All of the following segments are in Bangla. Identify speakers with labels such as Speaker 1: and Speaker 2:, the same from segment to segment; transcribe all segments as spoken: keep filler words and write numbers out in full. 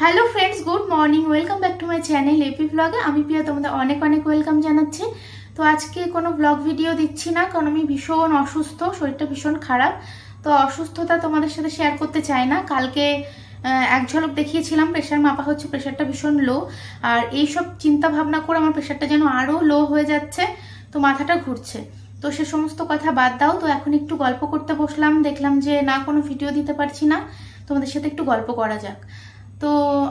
Speaker 1: Hello friends, good morning. Welcome back to my channel AP ব্লগে। আমি প্রিয়া তোমাদের অনেক অনেক ওয়েলকাম জানাচ্ছি। তো আজকে কোনো ব্লগ ভিডিও দিচ্ছি না, কারণ আমি ভীষণ অসুস্থ, শরীরটা ভীষণ খারাপ। তো অসুস্থতা তোমাদের সাথে শেয়ার করতে চাই না। কালকে এক ঝলক দেখিয়েছিলাম, প্রেশার মাপা হচ্ছে, প্রেশারটা ভীষণ লো। আর এইসব চিন্তা ভাবনা করে আমার প্রেশারটা যেন আরও লো হয়ে যাচ্ছে, তো মাথাটা ঘুরছে। তো সে সমস্ত কথা বাদ দাও। তো এখন একটু গল্প করতে বসলাম, দেখলাম যে না কোনো ভিডিও দিতে পারছি না, তোমাদের সাথে একটু গল্প করা যাক। তো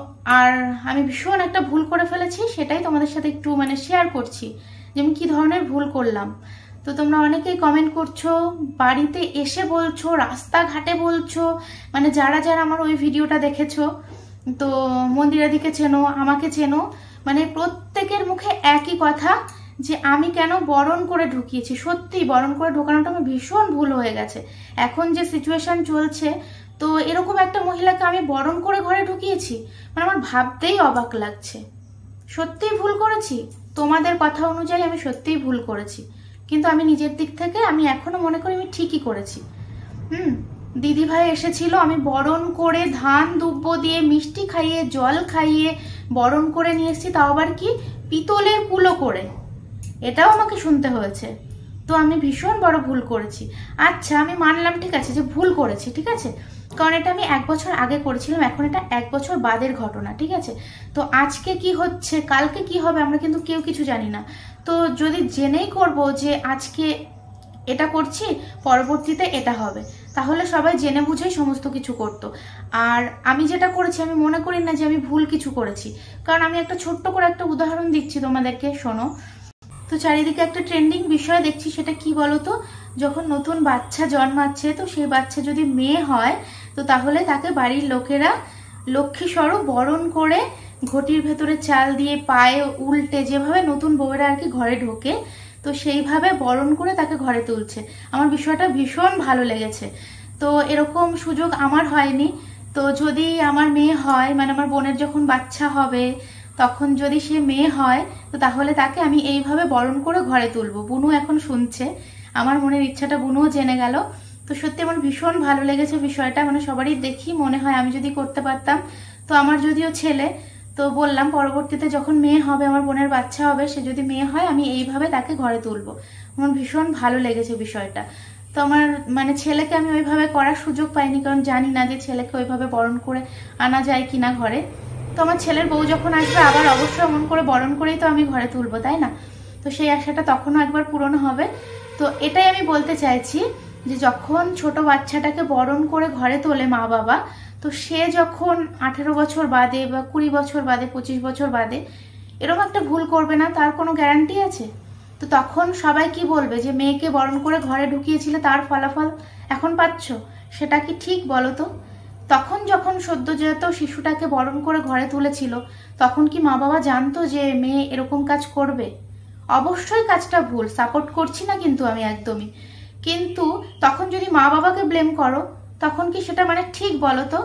Speaker 1: আর আমি ভীষণ একটা ভুল করে ফেলেছি, সেটাই তোমাদের সাথে একটু মানে শেয়ার করছি যে আমি কী ধরনের ভুল করলাম। তো তোমরা অনেকেই কমেন্ট করছো, বাড়িতে এসে বলছো, রাস্তাঘাটে বলছো, মানে যারা যারা আমার ওই ভিডিওটা দেখেছো, তো মন্দিরাদিকে চেনো, আমাকে চেনো, মানে প্রত্যেকের মুখে একই কথা যে আমি কেন বরণ করে ঢুকিয়েছি। সত্যি বরণ করে ঢোকানোটা আমার ভীষণ ভুল হয়ে গেছে। এখন যে সিচুয়েশন চলছে, তো এরকম একটা মহিলাকে আমি বরণ করে ঘরে ঢুকিয়েছি, মানে আমার ভাবতেই অবাক লাগছে। সত্যিই ভুল করেছি, তোমাদের কথা অনুযায়ী আমি সত্যিই ভুল করেছি, কিন্তু আমি নিজের দিক থেকে আমি এখনো মনে করি আমি ঠিকই করেছি। হুম দিদি ভাই এসেছিল, আমি বরণ করে ধান দুব্য দিয়ে মিষ্টি খাইয়ে জল খাইয়ে বরণ করে নিয়ে এসেছি, তাও আবার কি পিতলের কুলো করে, এটাও আমাকে শুনতে হয়েছে। তো আমি ভীষণ বড় ভুল করেছি। আচ্ছা আমি মানলাম, ঠিক আছে যে ভুল করেছি, ঠিক আছে, কারণ এটা আমি এক বছর আগে করেছিলাম, এখন এটা এক বছর বাদের ঘটনা, ঠিক আছে। তো আজকে কি হচ্ছে, কালকে কি হবে, আমরা কিন্তু কেউ কিছু জানি না। তো যদি জেনেই করব যে আজকে এটা করছি, পরবর্তীতে এটা হবে, তাহলে সবাই জেনে বুঝেই সমস্ত কিছু করতো। আর আমি যেটা করেছি, আমি মনে করি না যে আমি ভুল কিছু করেছি, কারণ আমি একটা ছোট্ট করে একটা উদাহরণ দিচ্ছি তোমাদেরকে, শোনো। তো চারিদিকে একটা ট্রেন্ডিং বিষয় দেখছি, সেটা কি বলতো, যখন নতুন বাচ্চা জন্মাচ্ছে, তো সেই বাচ্চা যদি মেয়ে হয়, তো তাহলে তাকে বাড়ির লোকেরা লক্ষ্মী স্বরূপ বরণ করে ঘটির ভেতরে চাল দিয়ে পায়ে উল্টে, যেভাবে নতুন বউয়েরা আর কি ঘরে ঢোকে, তো সেইভাবে বরণ করে তাকে ঘরে তুলছে। আমার বিষয়টা ভীষণ ভালো লেগেছে। তো এরকম সুযোগ আমার হয়নি। তো যদি আমার মেয়ে হয়, মানে আমার বোনের যখন বাচ্চা হবে, তখন যদি সে মেয়ে হয়, তো তাহলে তাকে আমি এইভাবে বরণ করে ঘরে তুলবো। বুনু এখন শুনছে, আমার মনের ইচ্ছাটা বুনুও জেনে গেল। তো সত্যি আমার ভীষণ ভালো লেগেছে বিষয়টা, মানে সবারই দেখি মনে হয় আমি যদি করতে পারতাম। তো আমার যদিও ছেলে, তো বললাম পরবর্তীতে যখন মেয়ে হবে, আমার বোনের বাচ্চা হবে, সে যদি মেয়ে হয়, আমি এইভাবে তাকে ঘরে তুলবো। আমার ভীষণ ভালো লেগেছে বিষয়টা। তো আমার মানে ছেলেকে আমি ওইভাবে করার সুযোগ পাইনি, কারণ জানি না যে ছেলেকে ওইভাবে বরণ করে আনা যায় কিনা ঘরে। তো আমার ছেলের বউ যখন আসবে, আবার অবশ্যই এমন করে বরণ করেই তো আমি ঘরে তুলবো, তাই না? তো সেই আশাটা তখনও একবার পূরণ হবে। তো এটাই আমি বলতে চাইছি যে যখন ছোট বাচ্চাটাকে বরণ করে ঘরে তোলে মা বাবা, তো সে যখন আঠেরো বছর বাদে বা কুড়ি বছর বাদে, পঁচিশ বছর বাদে এরকম একটা ভুল করবে না, তার কোনো গ্যারান্টি আছে? তো তখন সবাই কি বলবে, যে মেয়েকে বরণ করে ঘরে ঢুকিয়েছিলে, তার ফলাফল এখন পাচ্ছ, সেটা কি ঠিক বলো তো? তখন যখন সদ্যজাত শিশুটাকে বরণ করে ঘরে তুলেছিল, তখন কি মা বাবা জানতো যে মেয়ে এরকম কাজ করবে? অবশ্যই কাজটা ভুল, সাপোর্ট করছি না কিন্তু আমি একদমই। কিন্তু তখন যদি মা বাবাকে ব্লেম করো, তখন কি সেটা মানে ঠিক বলো তো?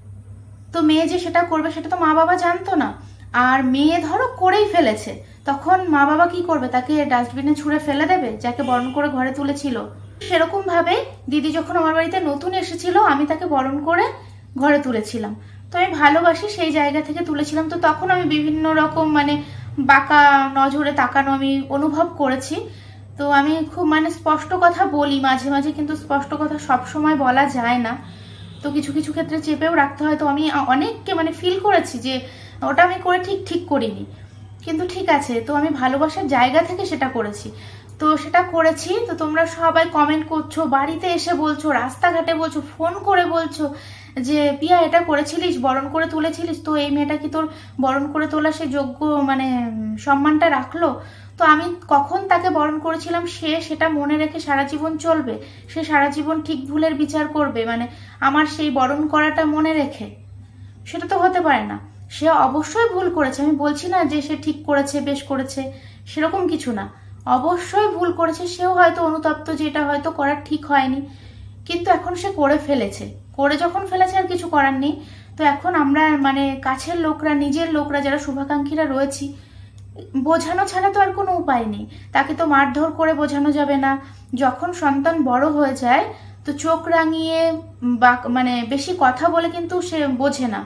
Speaker 1: তো মেয়ে যে সেটা করবে, সেটা তো মা বাবা জানতো না। আর মেয়ে ধরো করেই ফেলেছে, তখন মা বাবা কি করবে? তাকে ডাস্টবিনে ছুঁড়ে ফেলে দেবে, যাকে বরণ করে ঘরে তুলেছিল? সেরকম ভাবে দিদি যখন আমার বাড়িতে নতুন এসেছিল, আমি তাকে বরণ করে ঘরে তুলেছিলাম। তো আমি ভালোবাসি, সেই জায়গা থেকে তুলেছিলাম। তো তখন আমি বিভিন্ন রকম মানে বাঁকা নজরে তাকানো আমি অনুভব করেছি। তো আমি খুব মানে স্পষ্ট কথা বলি মাঝে মাঝে, কিন্তু স্পষ্ট কথা সব সময় বলা যায় না। তো কিছু কিছু ক্ষেত্রে চেপেও রাখতে হয়। তো আমি অনেককে মানে ফিল করেছি যে ওটা আমি করে ঠিক ঠিক করিনি, কিন্তু ঠিক আছে, তো আমি ভালোবাসার জায়গা থেকে সেটা করেছি। তো সেটা করেছি। তো তোমরা সবাই কমেন্ট করছো, বাড়িতে এসে বলছো, রাস্তাঘাটে বলছো, ফোন করে বলছো যে পিয়া এটা করেছিলিস, বরণ করে তুলেছিলিস, তো এই মেয়েটা কি তোর বরণ করে তোলা সে যোগ্য মানে সম্মানটা রাখলো? তো আমি কখন তাকে বরণ করেছিলাম, সে সেটা মনে রেখে সারা জীবন চলবে? সে সারা জীবন ঠিক ভুলের বিচার করবে, মানে আমার সেই বরণ করাটা মনে রেখে? সেটা তো হতে পারে না। সে অবশ্যই ভুল করেছে, আমি বলছি না যে সে ঠিক করেছে, বেশ করেছে, সেরকম কিছু না। অবশ্যই ভুল করেছে, সেও হয়তো অনুতপ্ত যে এটা হয়তো করা ঠিক হয়নি, কিন্তু এখন সে করে ফেলেছে। করে যখন ফেলেছে আর কিছু করার নেই। তো এখন আমরা মানে কাছের লোকরা, নিজের লোকরা যারা শুভাকাঙ্ক্ষীরা রয়েছি, বোঝানো ছাড়া তো আর কোনো উপায় নেই। তাকে তো মারধর করে বোঝানো যাবে না। যখন সন্তান বড় হয়ে যায়, তো চোখ রাঙিয়ে বা মানে বেশি কথা বলে কিন্তু সে বোঝে না,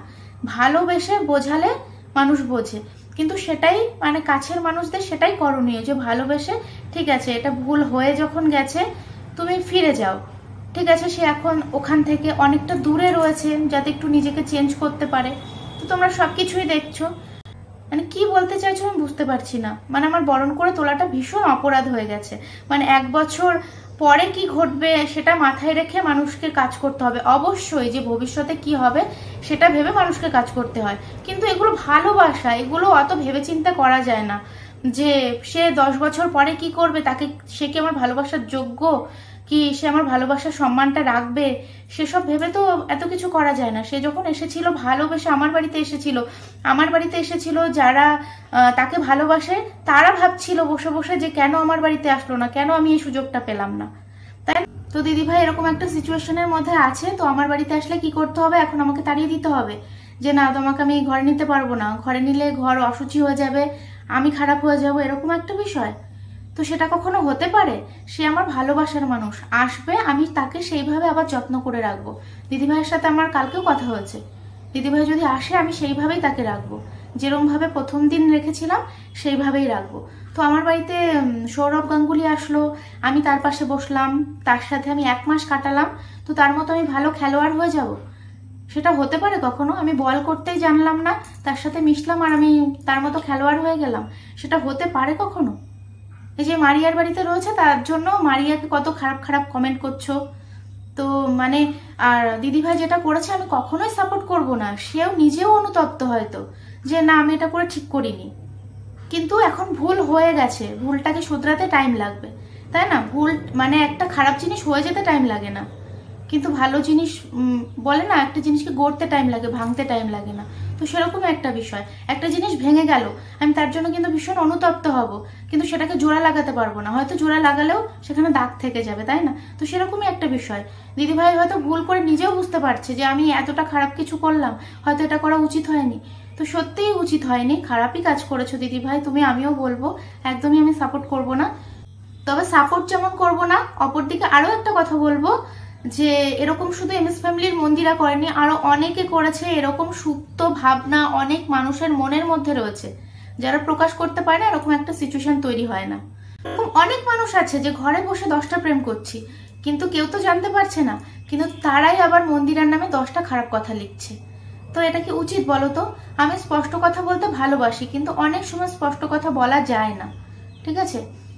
Speaker 1: ভালোবেসে বোঝালে মানুষ বোঝে, কিন্তু সেটাই মানে কাছের মানুষদের সেটাই করণীয় যে ভালোবেসে ঠিক আছে এটা ভুল হয়ে যখন গেছে তুমি ফিরে যাও, ঠিক আছে সে এখন ওখান থেকে অনেকটা দূরে রয়েছে যাতে একটু নিজেকে চেঞ্জ করতে পারে। তো তোমরা সবকিছুই দেখছো, মানে কি বলতে চাইছো আমি বুঝতে পারছি না। মানে আমার বরণ করে তোলাটা ভীষণ অপরাধ হয়ে গেছে। মানে এক বছর পরে কি ঘটবে সেটা মাথায় রেখে মানুষকে কাজ করতে হবে, অবশ্যই যে ভবিষ্যতে কি হবে সেটা ভেবে মানুষকে কাজ করতে হয়, কিন্তু এগুলো ভালোবাসা, এগুলো অত ভেবে চিন্তা করা যায় না যে সে দশ বছর পরে কি করবে, তাকে সে কি আমার ভালোবাসার যোগ্য, কি সে আমার ভালোবাসার সম্মানটা রাখবে, সেসব ভেবে তো এত কিছু করা যায় না। সে যখন এসেছিল ভালোবেসে আমার বাড়িতে এসেছিল, আমার বাড়িতে এসেছিল যারা তাকে ভালোবাসে তারা ভাবছিল বসে বসে যে কেন আমার বাড়িতে আসলো না, কেন আমি এই সুযোগটা পেলাম না, তাই তো দিদিভাই এরকম একটা সিচুয়েশনের মধ্যে আছে। তো আমার বাড়িতে আসলে কি করতে হবে, এখন আমাকে তাড়িয়ে দিতে হবে যে না তোমাকে আমি ঘরে নিতে পারবো না, ঘরে নিলে ঘর অশুচি হয়ে যাবে, আমি খারাপ হয়ে যাবো, এরকম একটা বিষয় তো সেটা কখনো হতে পারে? সে আমার ভালোবাসার মানুষ, আসবে আমি তাকে সেইভাবে আবার যত্ন করে রাখবো। দিদিভাইয়ের সাথে আমার কালকেও কথা হয়েছে, দিদিভাই যদি আসে আমি সেইভাবেই তাকে রাখবো, যেরকম ভাবে প্রথম দিন রেখেছিলাম সেইভাবেই রাখবো। তো আমার বাড়িতে সৌরভ গাঙ্গুলি আসলো, আমি তার পাশে বসলাম, তার সাথে আমি এক মাস কাটালাম, তো তার মতো আমি ভালো খেলোয়াড় হয়ে যাব? সেটা হতে পারে কখনো? আমি বল করতেই জানলাম না, তার সাথে মিশলাম আর আমি তার মতো খেলোয়াড় হয়ে গেলাম, সেটা হতে পারে কখনো? এই যে মারিয়ার বাড়িতে রয়েছে তার জন্য মারিয়াকে কত খারাপ খারাপ কমেন্ট করছো, তো মানে আর দিদিভাই যেটা করেছে আমি কখনোই সাপোর্ট করব না, সেও নিজেও অনুতপ্ত হয়তো যে না আমি এটা করে ঠিক করিনি, কিন্তু এখন ভুল হয়ে গেছে, ভুলটাকে শুধরাতে টাইম লাগবে, তাই না? ভুল মানে একটা খারাপ জিনিস হয়ে যেতে টাইম লাগে না, কিন্তু ভালো জিনিস বলে না একটা জিনিসকে গড়তে টাইম লাগে, ভাঙতে টাইম লাগে না, তো সেরকম একটা বিষয়। একটা জিনিস ভেঙে গেল, আমি তার জন্য কিন্তু ভীষণ অনুতপ্ত হব, কিন্তু সেটাকে জোড়া লাগাতে পারবো না, হয়তো জোড়া লাগালেও সেখানে দাগ থেকে যাবে, তাই না? তো সেরকমই একটা বিষয়। দিদিভাই হয়তো ভুল করে নিজেও বুঝতে পারছে যে আমি এতটা খারাপ কিছু করলাম, হয়তো এটা করা উচিত হয়নি, তো সত্যিই উচিত হয়নি, খারাপই কাজ করেছো দিদিভাই তুমি, আমিও বলবো একদমই আমি সাপোর্ট করব না। তবে সাপোর্ট যেমন করব না, অপরদিকে আরো একটা কথা বলবো যে এরকম শুধু এমএস ফ্যামিলির মন্দিরা করেনি, আরো অনেকে করেছে, এরকম সুপ্ত ভাবনা অনেক মানুষের মনের মধ্যে রয়েছে, যারা প্রকাশ করতে পারে না, এরকম একটা সিচুয়েশন তৈরি হয় না। অনেক মানুষ আছে যে ঘরে বসে দশটা প্রেম করছি, কিন্তু কেউ তো জানতে পারছে না, কিন্তু তারাই আবার মন্দিরার নামে দশটা খারাপ কথা লিখছে। তো এটা কি উচিত বলো তো? আমি স্পষ্ট কথা বলতে ভালোবাসি, কিন্তু অনেক সময় স্পষ্ট কথা বলা যায় না, ঠিক আছে?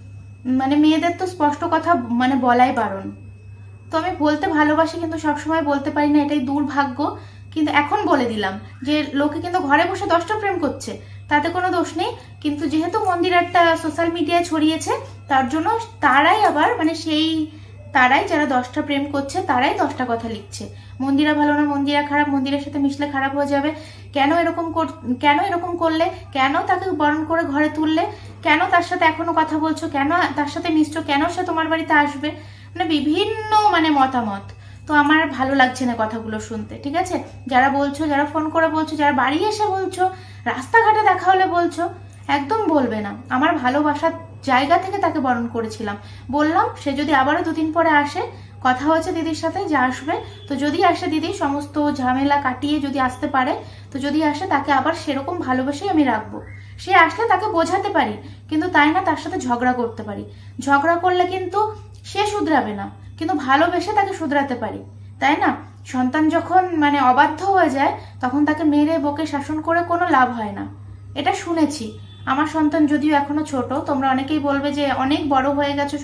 Speaker 1: মানে মেয়েদের তো স্পষ্ট কথা মানে বলাই বারণ, তো আমি বলতে ভালোবাসি কিন্তু সবসময় বলতে পারি না, এটাই দুর্ভাগ্য। কিন্তু এখন বলে দিলাম যে লোকে কিন্তু ঘরে বসে দশটা প্রেম করছে, তাতে কোনো দোষ নেই, কিন্তু যেহেতু মন্দিরাটা সোশ্যাল মিডিয়ায় ছড়িয়েছে তার জন্য তারাই আবার মানে সেই তারাই যারা দশটা প্রেম করছে তারাই দশটা কথা লিখছে, মন্দিরা ভালো না, মন্দিরা খারাপ, মন্দিরের সাথে মিশলে খারাপ হয়ে যাবে, কেন এরকম কেন এরকম করলে, কেন তাকে বরণ করে ঘরে তুললে, কেন তার সাথে এখনো কথা বলছো, কেন তার সাথে মিশছো, কেন সে তোমার বাড়িতে আসবে, মানে বিভিন্ন মানে মতামত। তো আমার ভালো লাগছে না কথাগুলো শুনতে, ঠিক আছে? যারা বলছো, যারা ফোন করে বলছো, যারা বাড়ি এসে বলছো, রাস্তাঘাটে দেখা হলে বলছো, একদম বলবে না। আমার ভালোবাসার জায়গা থেকে তাকে বরণ করেছিলাম, বললাম সে যদি আবারও দুদিন পরে আসে, কথা হয়েছে দিদির সাথে যে আসবে, তো যদি আসে দিদি সমস্ত ঝামেলা কাটিয়ে যদি আসতে পারে, তো যদি আসে তাকে আবার সেরকম ভালোবেসেই আমি রাখবো। সে আসলে তাকে বোঝাতে পারি, কিন্তু তাই না তার সাথে ঝগড়া করতে পারি, ঝগড়া করলে কিন্তু সে শুধরাবে না, কিন্তু ভালোবেসে তাকে শুধরাতে পারি, তাই না? সন্তান যখন মানে অবাধ্য হয়ে যায় তখন তাকে মেরে বকে শাসন করে কোনো লাভ হয় না, এটা শুনেছি। আমার সন্তান যদিও এখনো ছোট, তোমরা অনেকেই বলবে যে অনেক বড় হয়ে গেছো,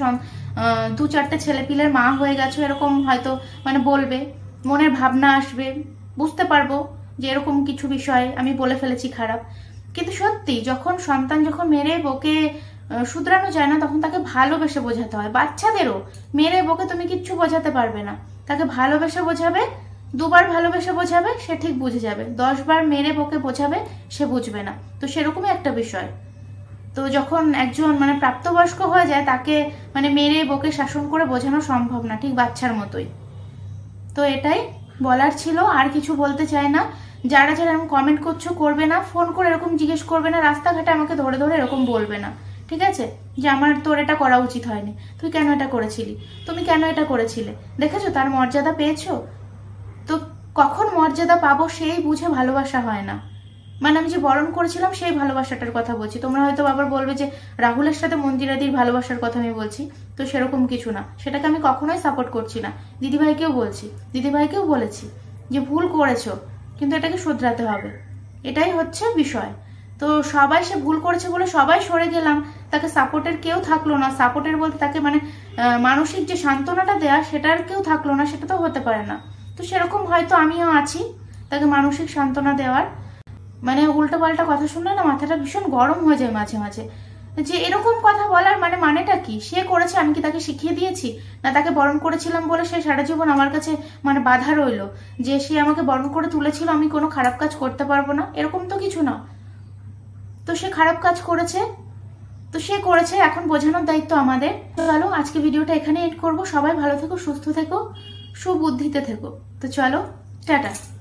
Speaker 1: দু চারটে ছেলে পিলের মা হয়ে গেছো, এরকম হয়তো মানে বলবে, মনের ভাবনা আসবে, বুঝতে পারবো যে এরকম কিছু বিষয় আমি বলে ফেলেছি খারাপ, কিন্তু সত্যি যখন সন্তান যখন মেরে বকে শুধরানো যায় না তখন তাকে ভালোবেসে বোঝাতে হয়। বাচ্চাদেরও মেরে বকে তুমি কিচ্ছু বোঝাতে পারবে না, তাকে ভালোবেসে বোঝাবে, দুবার ভালোবেসে বোঝাবে সে ঠিক বুঝে যাবে, দশ বার মেরে বকে বোঝাবে সে বুঝবে না, তো সেরকমই একটা বিষয়। তো যখন একজন মানে প্রাপ্তবয়স্ক হয়ে যায় তাকে মানে মেরে বকে শাসন করে বোঝানো সম্ভব না, ঠিক বাচ্চার মতোই। তো এটাই বলার ছিল, আর কিছু বলতে চাই না। যারা যারা এরকম কমেন্ট করছো করবে না, ফোন করে এরকম জিজ্ঞেস করবে না, রাস্তাঘাটে আমাকে ধরে ধরে এরকম বলবে না, ঠিক আছে? যে আমার তোর এটা করা উচিত হয়নি, তুই কেন এটা করেছিলি, তুমি কেন এটা করেছিলে, দেখেছো তার মর্যাদা পেয়েছো? তো কখন মর্যাদা পাবো সেই বুঝে ভালোবাসা হয় না। মানে আমি যে বরণ করেছিলাম সেই ভালোবাসাটার কথা বলছি। তোমরা হয়তো আবার বলবে যে রাহুলের সাথে মন্দিরাদির ভালোবাসার কথা আমি বলছি, তো সেরকম কিছু না, সেটাকে আমি কখনোই সাপোর্ট করছি না। দিদিভাইকেও বলছি, দিদিভাইকেও বলেছি যে ভুল করেছো, কিন্তু এটাকে শুধরাতে হবে, এটাই হচ্ছে বিষয়। তো সবাই সে ভুল করেছে বলে সবাই সরে গেলাম, তাকে সাপোর্টের কেউ থাকলো না। সাপোর্টের বলতে তাকে মানে মানসিক যে সান্ত্বনাটা দেয়া সেটার কেউ থাকলো না, সেটা তো হতে পারে না। তো সেরকম হয়তো আমিও আছি তাকে মানসিক সান্ত্বনা দেওয়ার। মানে উল্টো পাল্টা কথা শুনলে না মাথাটা ভীষণ গরম হয়ে যায় মাঝে মাঝে, যে এরকম কথা বলার মানে মানেটা কি? সে করেছে, আমি কি তাকে শিখিয়ে দিয়েছি? না তাকে বরণ করেছিলাম বলে সে সারা জীবন আমার কাছে মানে বাধা রইলো যে সে আমাকে বরণ করে তুলেছিল, আমি কোনো খারাপ কাজ করতে পারবো না, এরকম তো কিছু না। তো সে খারাপ কাজ করেছে, তো সে করেছে, এখন বোঝানোর দায়িত্ব আমাদের। চলো আজকে ভিডিওটা এখানে এন্ড করবো। সবাই ভালো থেকো, সুস্থ থেকো, সুবুদ্ধিতে থেকো। তো চলো, টাটা।